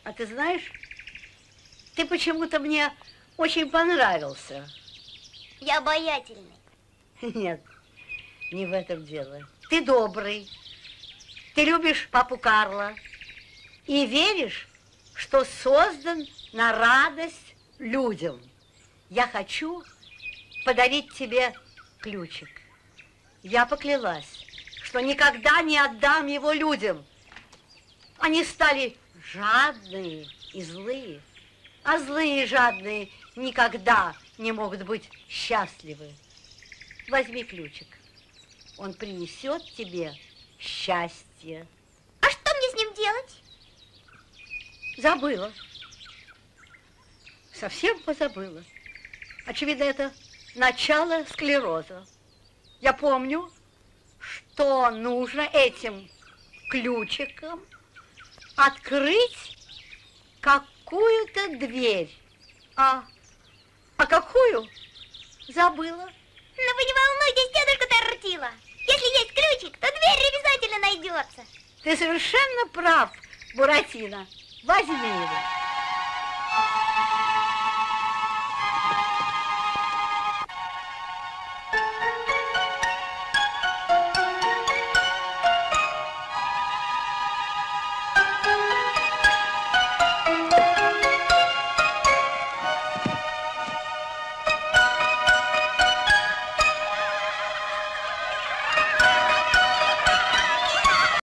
А ты знаешь, ты почему-то мне очень понравился. Я обаятельный. Нет, не в этом дело. Ты добрый, ты любишь папу Карла и веришь, что создан на радость людям. Я хочу подарить тебе ключик. Я поклялась, что никогда не отдам его людям. Они стали жадные и злые, а злые и жадные никогда не могут быть счастливы. Возьми ключик, он принесет тебе счастье. А что мне с ним делать? Забыла. Совсем позабыла. Очевидно, это начало склероза. Я помню, что нужно этим ключиком открыть какую-то дверь. А какую? Забыла. Но вы не волнуйтесь, тетушка Тортила. Если есть ключик, то дверь обязательно найдется. Ты совершенно прав, Буратино. Возьми его.